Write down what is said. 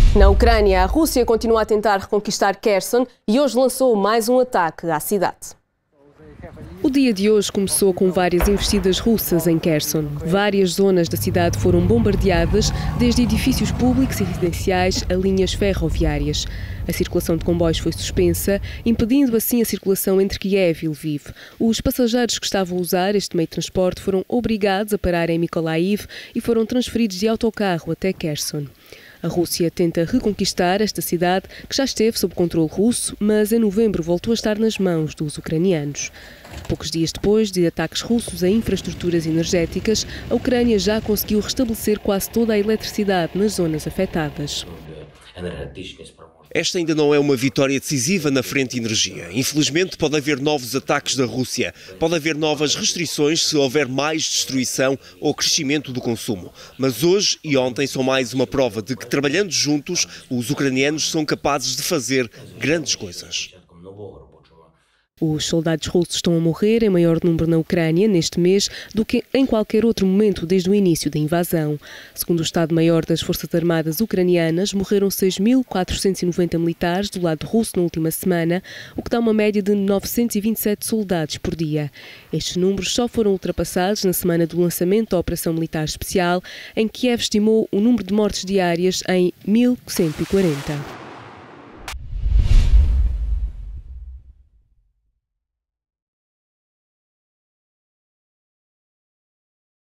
Na Ucrânia, a Rússia continua a tentar reconquistar Kherson e hoje lançou mais um ataque à cidade. O dia de hoje começou com várias investidas russas em Kherson. Várias zonas da cidade foram bombardeadas, desde edifícios públicos e residenciais a linhas ferroviárias. A circulação de comboios foi suspensa, impedindo assim a circulação entre Kiev e Lviv. Os passageiros que estavam a usar este meio de transporte foram obrigados a parar em Mykolaiv e foram transferidos de autocarro até Kherson. A Rússia tenta reconquistar esta cidade, que já esteve sob controle russo, mas em novembro voltou a estar nas mãos dos ucranianos. Poucos dias depois de ataques russos a infraestruturas energéticas, a Ucrânia já conseguiu restabelecer quase toda a eletricidade nas zonas afetadas. Esta ainda não é uma vitória decisiva na frente de energia. Infelizmente, pode haver novos ataques da Rússia. Pode haver novas restrições se houver mais destruição ou crescimento do consumo. Mas hoje e ontem são mais uma prova de que, trabalhando juntos, os ucranianos são capazes de fazer grandes coisas. Os soldados russos estão a morrer em maior número na Ucrânia neste mês do que em qualquer outro momento desde o início da invasão. Segundo o Estado-Maior das Forças Armadas Ucranianas, morreram 6.490 militares do lado russo na última semana, o que dá uma média de 927 soldados por dia. Estes números só foram ultrapassados na semana do lançamento da Operação Militar Especial, em que Kiev estimou o número de mortes diárias em 1.140.